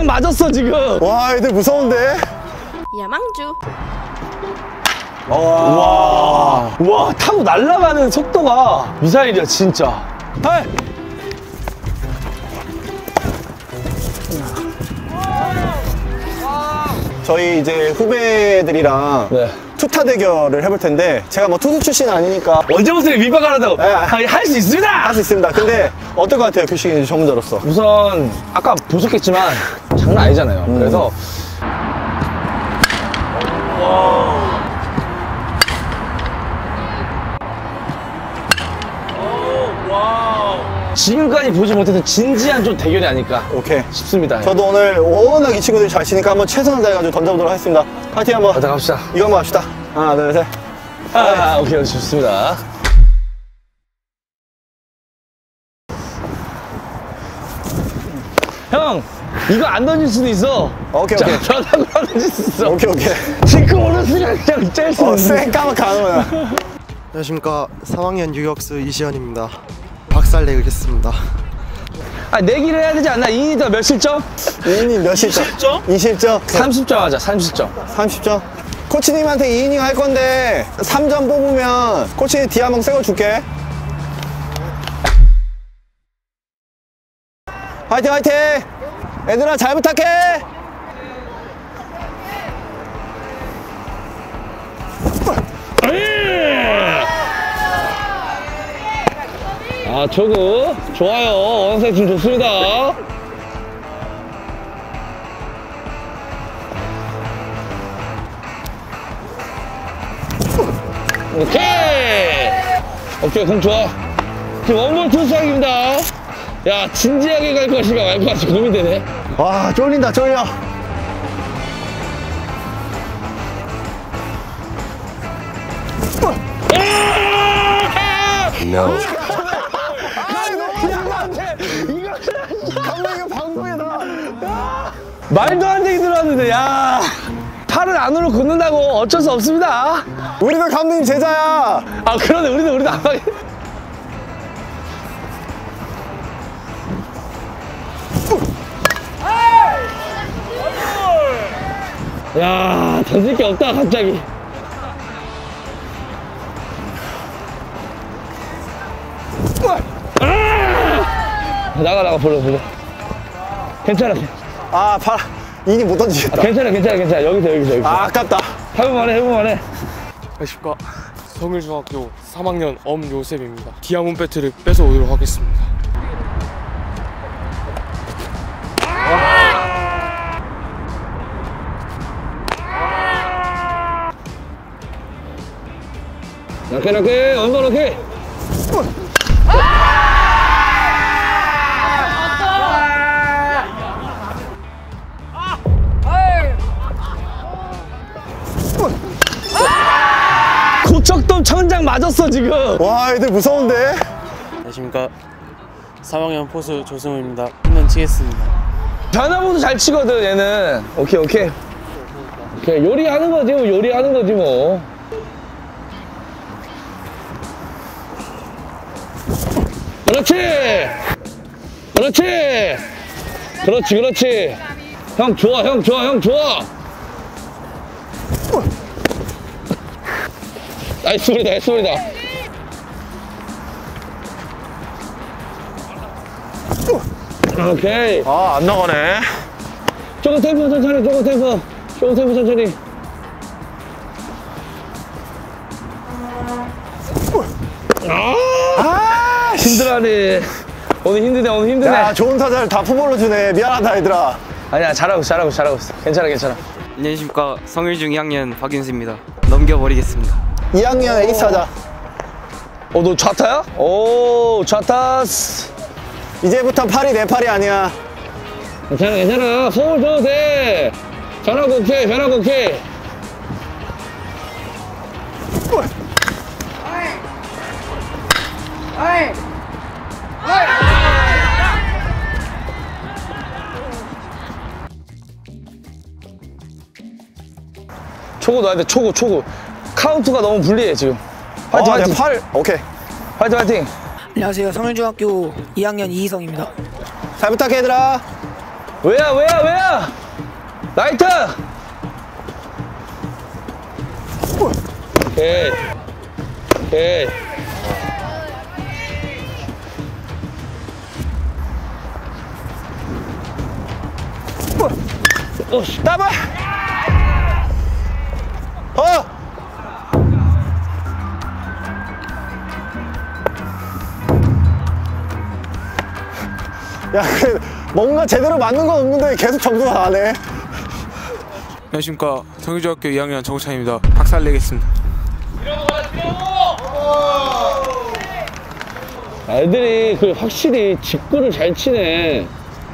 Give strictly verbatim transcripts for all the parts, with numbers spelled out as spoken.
천장 맞았어 지금. 와, 애들 무서운데? 야망주. 와, 와, 타고 날아가는 속도가 미사일이야 진짜. 헐. 저희 이제 후배들이랑 네. 투타 대결을 해볼 텐데, 제가 뭐 투수 출신 아니니까 언제부터 밀박하라고? 네. 할 수 있습니다. 할 수 있습니다. 근데 어떨 것 같아요, 규식이 전문자로서? 우선 아까 보셨겠지만 장난 아니잖아요. 음. 그래서 지금까지 보지 못했던 진지한 좀 대결이 아닐까 오케이. 싶습니다. 저도 오늘 워낙 이 친구들이 잘 치니까 한번 최선을 다해가지고 던져보도록 하겠습니다. 파이팅 한번. 가자 갑시다. 이거 한번 합시다. 하나, 둘, 셋. 아, 오케이, 좋습니다. 형, 이거 안 던질 수도 있어. 오케이, 자, 오케이. 변화구 안 던질 수 있어. 오케이, 오케이. 지금 오른쪽에 그냥 짤 수 어, 있는. 쌩 까맣게 안 오면. 안녕하십니까. 삼 학년 유격수 이시현입니다. 박살 내겠습니다. 아, 내기를 해야 되지 않나? 이 이니더 몇 실점? 이 이닝 몇 실점? 이십 점? 이십 점? 삼십 점 하자, 삼십 점. 삼십 점? 코치님한테 이 이닝 할 건데 삼 점 뽑으면 코치님 디 한번 새거 줄게. 화이팅 화이팅! 얘들아 잘 부탁해! 아, 저거 좋아요. 원색 팀 좋습니다. 오케이. 오케이, 공 좋아. 지금 원볼 투스트라이크입니다. 야, 진지하게 갈 것인가 말 것인지 고민되네. 와 쫄린다 쫄려. No. 감독님 방송에다. 말도 안 되게 들어왔는데, 야. 팔을 안으로 굽는다고 어쩔 수 없습니다. 우리도 감독님 제자야. 아, 그러네. 우리도, 우리도 안 하게. 야, 던질 게 없다, 갑자기. 아! 나가, 나가, 불러, 불러. 괜찮아. 아 발. 이닝 못 던지겠다. 아, 괜찮아, 괜찮아, 괜찮아. 여기서, 여기서, 여기서. 아 아깝다. 해볼만 해, 해볼만 해. 안녕하십니까. 성일중학교 삼 학년 엄요셉입니다. 디아몬드 배트를 뺏어 오도록 하겠습니다. 이렇게, 이렇게, 언더 이렇게. 고척돔 천장 맞았어 지금. 와 애들 무서운데? 안녕하십니까. 삼 학년 포수 조승우입니다. 홈런 치겠습니다. 변화구도 잘 치거든 얘는. 오케이 오케이 오케이. 요리하는 거지 뭐. 요리하는 거지 뭐. 그렇지 그렇지 그렇지 그렇지. 형 좋아 형 좋아 형 좋아. 나이스 소리다 나이스 소리다. 오케이. 아 안 나가네. 조금 템포 천천히 조금 템포 조금 템포 천천히. 아, 힘들어하네. 오늘 힘드네 오늘 힘드네. 야 좋은 타자를 다 포볼로 주네. 미안하다 얘들아. 아니야 잘하고 있어 잘하고 있어 잘하고 있어. 괜찮아 괜찮아. 안녕하십니까. 성일중 이 학년 박윤수입니다. 넘겨버리겠습니다. 이 학년 에이스 타자. 어 너 좌타야? 오 좌타스. 이제부터 팔이 내 팔이 아니야. 괜찮아 괜찮아. 소울 줘도 돼. 변화구 오케이 변화구 오케이. 초구 넣어야 돼 초구 초구. 카운트가 너무 불리해 지금. 화이팅 아, 화이팅. 내 팔. 오케이. 화이팅 화이팅. 안녕하세요. 성일중학교 이 학년 이희성입니다. 잘 부탁해 얘들아. 왜야, 왜야, 왜야? 라이트! 오케이. 오케이. 어, 더블! 어! 야, 그 뭔가 제대로 맞는 건 없는데 계속 점수가 나네. 안녕하십니까. 성유중학교 이 학년 정우찬입니다. 박살 내겠습니다. 애들이 그 확실히 직구를 잘 치네.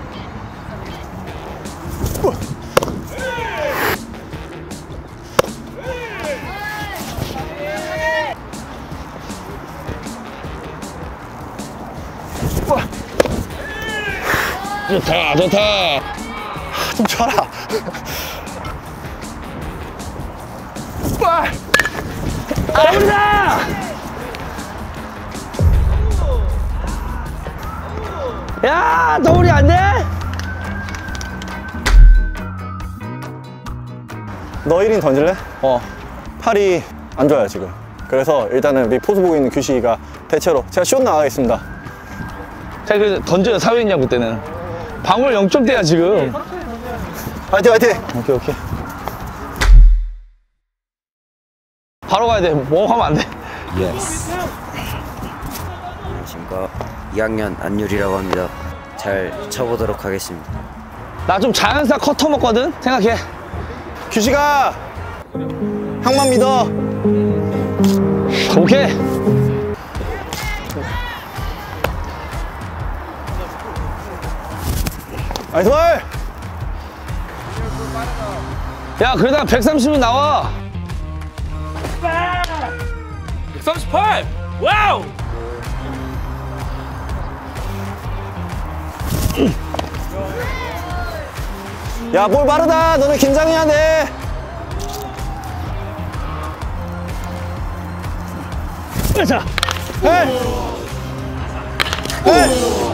좋다, 좋다. 좀 쳐라. 아우리다! 야, 더울이 안 돼? 너 일 인 던질래? 어. 팔이 안 좋아요 지금. 그래서 일단은 우리 포수 보고 있는 규식이가 대체로 제가 슛 나가겠습니다. 제가 그 던져요, 사회인양 그때는. 방울 영 점대야 지금. 화이팅 화이팅! 오케이, 오케이. 바로 가야 돼. 뭐 하면 안 돼. 안녕하십니까. 이 학년 안율이라고 합니다. 잘 쳐보도록 하겠습니다. 나 좀 자연사 커터 먹거든? 생각해. 규식아! 형만 믿어. 오케이. 나이스 볼! 야, 그러다가 백삼십은 나와. 백삼십팔! 와우! 야, 볼 빠르다. 너네 긴장해야 돼. 자, 해! 해!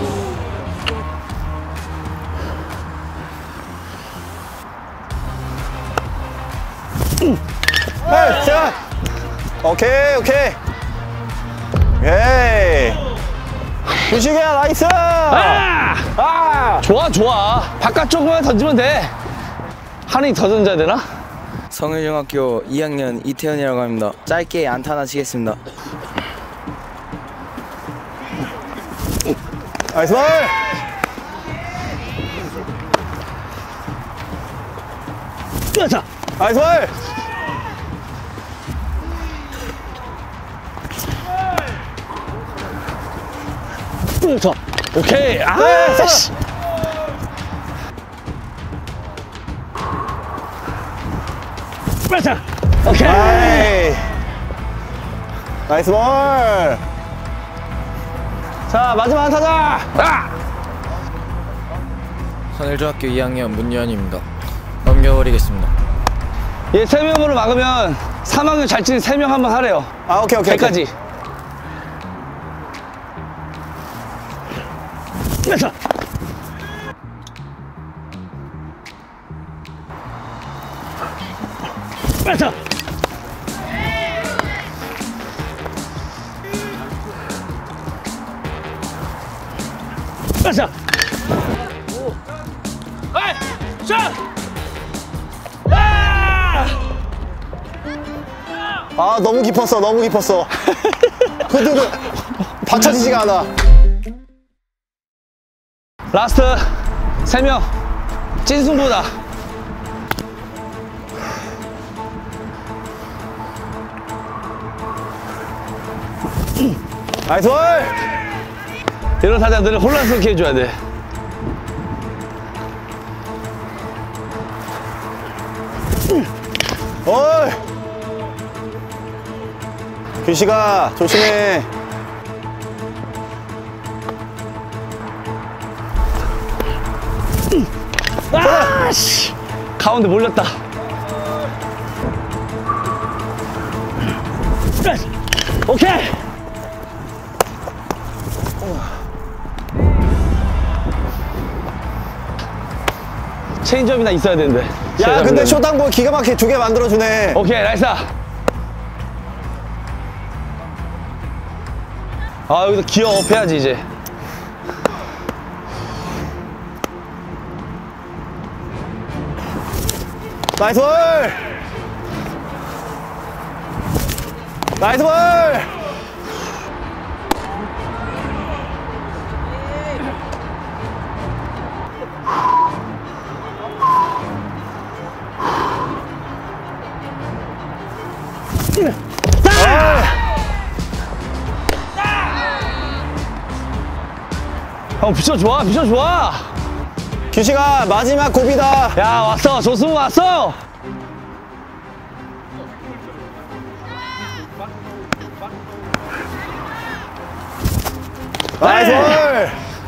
해! 자! 오케이, 오케이. 오케이. 규식이야, 나이스! 아! 아! 좋아, 좋아. 바깥쪽만 던지면 돼. 하늘이 더 던져야 되나? 성일중학교 이 학년 이태현이라고 합니다. 짧게 안타 하나 치겠습니다. 나이스 볼! 자, 나이스 볼! 자, 오케이. 아, 네, 씨. 자, 오케이. 아이. 나이스 볼! 자, 마지막 타자. 아! 선일중학교 이 학년 문유한입니다. 넘겨버리겠습니다. 얘 세 명으로 막으면 삼 학년 잘 치는 세 명 한번 하래요. 아, 오케이, 오케이. 백까지. 자. 자. 자. 에이! 샷! 아! 아, 너무 깊었어, 너무 깊었어. 그래도 받쳐지지가 않아. 라스트 세 명 찐승부다. 나이스 볼! 이런 타자들은 혼란스럽게 해줘야 돼. 어이! 규식아, 조심해. 아, 씨. 가운데 몰렸다. 오케이. 체인지업이나 있어야 되는데. 야, 근데 쇼당볼 기가 막히게 두 개 만들어주네. 오케이, 나이스. 아, 여기서 기어업 해야지, 이제. 나이스 볼! 나이스 볼! 형, 비춰 좋아, 비춰 좋아. 규식아, 마지막 고비다. 야, 왔어. 조승우 왔어. 나이스 볼!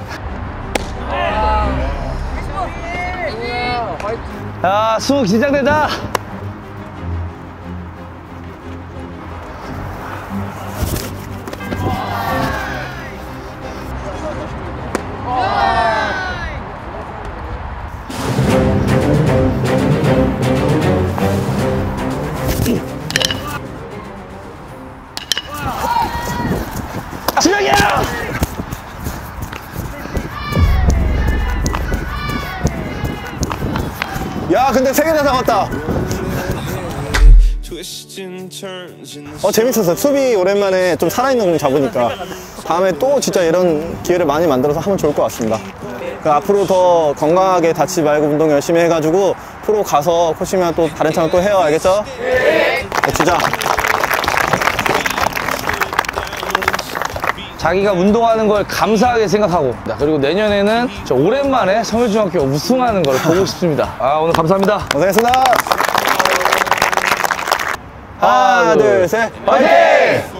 야, 승우 긴장된다. 지명이야! 야, 근데 세 개 다 잡았다. 어, 재밌었어. 수비 오랜만에 좀 살아있는 공 잡으니까. 다음에 또 진짜 이런 기회를 많이 만들어서 하면 좋을 것 같습니다. 그 앞으로 더 건강하게 다치지 말고 운동 열심히 해가지고 프로 가서 코치면 또 다른 차는 또 해요. 알겠죠? 네, 주자. 자기가 운동하는 걸 감사하게 생각하고, 그리고 내년에는 저 오랜만에 성일중학교 우승하는 걸 보고 싶습니다. 아, 오늘 감사합니다. 고생했습니다. 하나, 둘, 셋. 화이팅!